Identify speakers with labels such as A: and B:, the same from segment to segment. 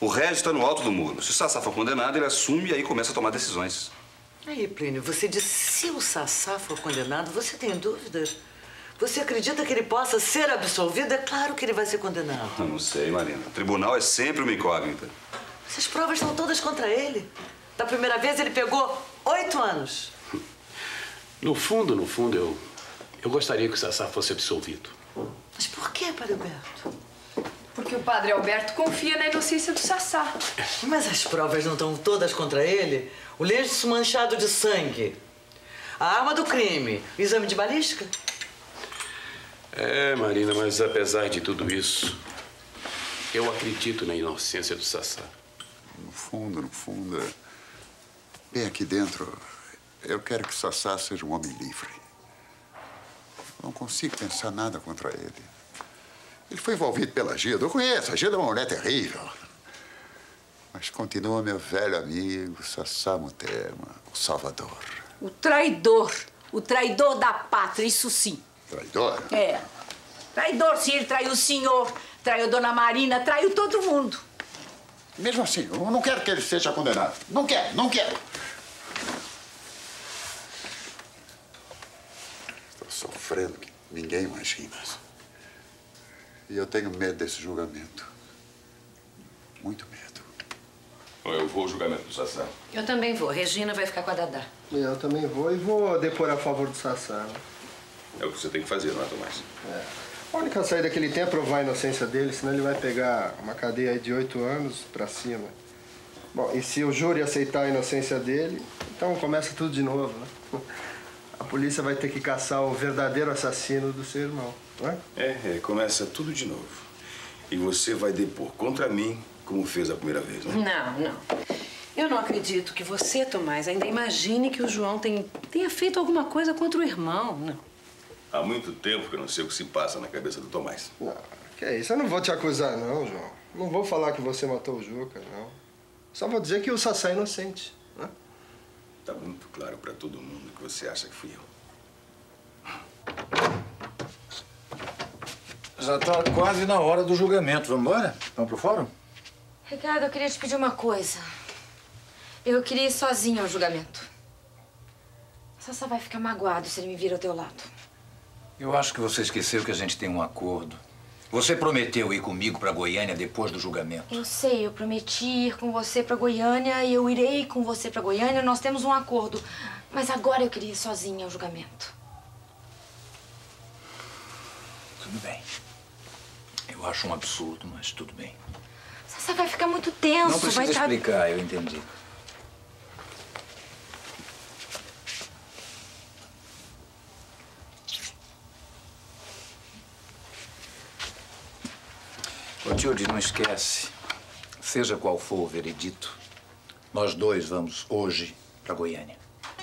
A: O réu está no alto do muro. Se o Sassá for condenado, ele assume e aí começa a tomar decisões.
B: Aí, Plínio, você disse se o Sassá for condenado, você tem dúvidas? Você acredita que ele possa ser absolvido? É claro que ele vai ser condenado.
A: Eu não sei, Marina. O tribunal é sempre uma incógnita.
B: Essas provas estão todas contra ele. Da primeira vez, ele pegou 8 anos.
C: No fundo, eu gostaria que o Sassá fosse absolvido.
B: Mas por que, Padre Alberto?
D: Porque o Padre Alberto confia na inocência do Sassá.
B: Mas as provas não estão todas contra ele? O lenço manchado de sangue, a arma do crime, o exame de balística?
C: É, Marina, mas apesar de tudo isso, eu acredito na inocência do Sassá.
E: No fundo, bem aqui dentro, eu quero que o Sassá seja um homem livre. Não consigo pensar nada contra ele. Ele foi envolvido pela Gilda. Eu conheço, a Gilda é uma mulher terrível. Mas continua meu velho amigo, Sassá Mutema, o Salvador.
F: O traidor da pátria, isso sim.
E: Traidor?
F: É. Traidor, sim, ele traiu o senhor, traiu a dona Marina, traiu todo mundo.
E: Mesmo assim, eu não quero que ele seja condenado. Não quero. Estou sofrendo que ninguém imagina. E eu tenho medo desse julgamento. Muito medo.
A: Eu vou ao julgamento do Sassá.
G: Eu também vou. Regina vai ficar com a Dadá.
H: Eu também vou e vou depor a favor do Sassá.
A: É o que você tem que fazer, não é, Tomás?
H: É. A única saída que ele tem é provar a inocência dele, senão ele vai pegar uma cadeia aí de 8 anos pra cima. Bom, e se o júri aceitar a inocência dele, então começa tudo de novo, né? A polícia vai ter que caçar o verdadeiro assassino do seu irmão, não é?
A: Começa tudo de novo. E você vai depor contra mim, como fez a primeira vez, né?
G: Não. Eu não acredito que você, Tomás, ainda imagine que o João tenha feito alguma coisa contra o irmão, não.
A: Há muito tempo que eu não sei o que se passa na cabeça do Tomás.
H: Não, que é isso? Eu não vou te acusar, não, João. Não vou falar que você matou o Juca, não. Só vou dizer que o Sassá é inocente, né?
A: Tá muito claro pra todo mundo que você acha que fui eu.
I: Já tá quase na hora do julgamento. Vamos embora? Vamos pro fórum?
J: Ricardo, eu queria te pedir uma coisa. Eu queria ir sozinha ao julgamento. Sassá vai ficar magoado se ele me vir ao teu lado.
I: Eu acho que você esqueceu que a gente tem um acordo. Você prometeu ir comigo pra Goiânia depois do julgamento.
J: Eu sei, eu prometi ir com você pra Goiânia e eu irei com você pra Goiânia. Nós temos um acordo. Mas agora eu queria ir sozinha ao julgamento.
I: Tudo bem. Eu acho um absurdo, mas tudo bem.
J: Sassá vai ficar muito tenso.
I: Não precisa explicar, eu entendi. Ô, Tilde, não esquece. Seja qual for o veredito, nós dois vamos hoje pra Goiânia.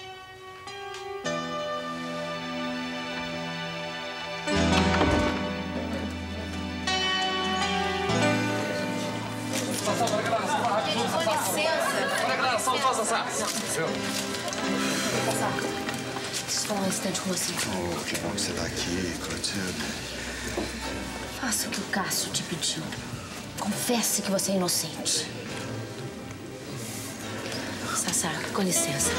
J: Preciso falar um instante com você.
E: Oh, que bom que você tá aqui, Clotilde.
J: Faça o que o Cássio te pediu. Confesse que você é inocente. Sassá, com licença.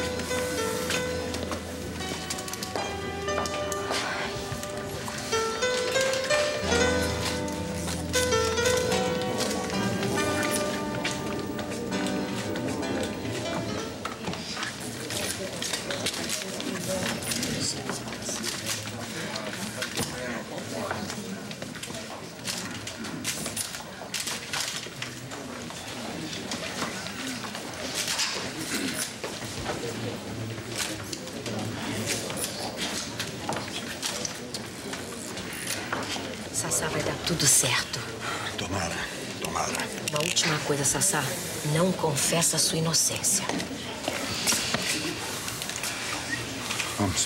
J: Sassá, vai dar tudo certo.
E: Tomara.
J: Uma última coisa, Sassá. Não confessa a sua inocência.
E: Vamos.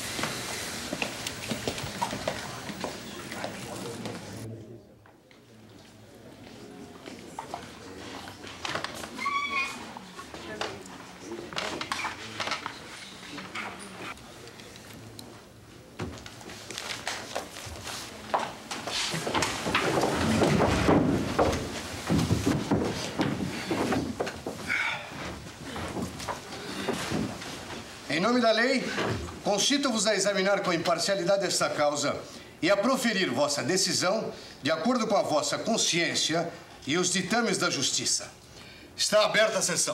K: Em nome da lei, concito-vos a examinar com imparcialidade esta causa e a proferir vossa decisão de acordo com a vossa consciência e os ditames da justiça. Está aberta a sessão.